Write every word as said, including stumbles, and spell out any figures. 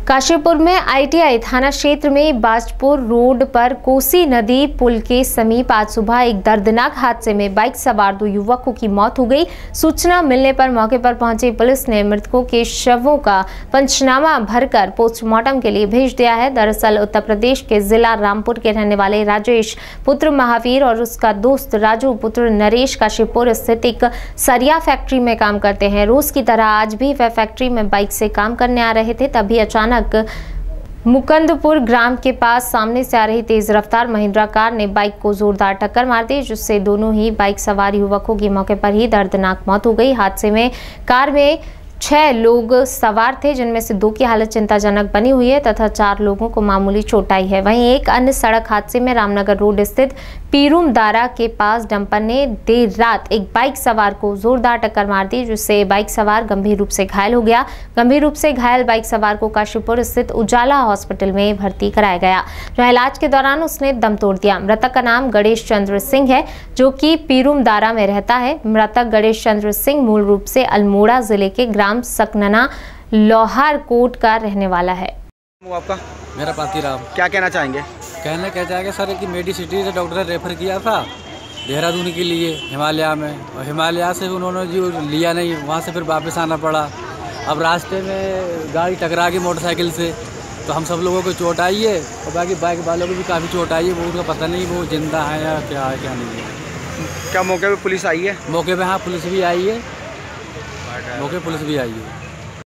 काशीपुर में आईटीआई थाना क्षेत्र में बाजपुर रोड पर कोसी नदी पुल के समीप आज सुबह एक दर्दनाक हादसे में बाइक सवार दो युवकों की मौत हो गई। सूचना मिलने पर मौके पर पहुंची पुलिस ने मृतकों के शवों का पंचनामा भरकर पोस्टमार्टम के लिए भेज दिया है। दरअसल उत्तर प्रदेश के जिला रामपुर के रहने वाले राजेश पुत्र महावीर और उसका दोस्त राजू पुत्र नरेश काशीपुर स्थित एक सरिया फैक्ट्री में काम करते हैं। रोज की तरह आज भी वह फैक्ट्री में बाइक से काम करने आ रहे थे, तभी अचानक मुकंदपुर ग्राम के पास सामने से आ रही तेज रफ्तार महिंद्रा कार ने बाइक को जोरदार टक्कर मार दी, जिससे दोनों ही बाइक सवार युवकों की मौके पर ही दर्दनाक मौत हो गई। हादसे में कार में छह लोग सवार थे, जिनमें से दो की हालत चिंताजनक बनी हुई है तथा चार लोगों को मामूली चोट आई है। वहीं एक अन्य सड़क हादसे में रामनगर रोड स्थित पीरूम दारा के पास डंपर ने देर रात एक बाइक सवार को जोरदार टक्कर मार दी, जिससे बाइक सवार गंभीर रूप से घायल हो गया। गंभीर रूप से घायल बाइक सवार को काशीपुर स्थित उजाला हॉस्पिटल में भर्ती कराया गया, जहां इलाज के दौरान उसने दम तोड़ दिया। मृतक का नाम गणेश चंद्र सिंह है, जो कि पीरूम दारा में रहता है। मृतक गणेश चंद्र सिंह मूल रूप से अल्मोड़ा जिले के ग्राम सकनना लोहार कोट का रहने वाला है। वो आपका? मेरा पातीराम। क्या कहना चाहेंगे? कहना क्या चाहेंगे सर कि मेडिसिटी से डॉक्टर ने रेफर किया था देहरादून के लिए हिमालय में, और हिमालय से उन्होंने जो लिया नहीं, वहाँ से फिर वापस आना पड़ा। अब रास्ते में गाड़ी टकरा गई मोटरसाइकिल से, तो हम सब लोगों को चोट आई है और बाकी बाइक वालों को भी काफ़ी चोट आई है। वो उनका पता नहीं वो जिंदा है या क्या है क्या नहीं है। क्या मौके पे पुलिस आई है? मौके पे हाँ पुलिस भी आई है, मौके पुलिस भी आई है।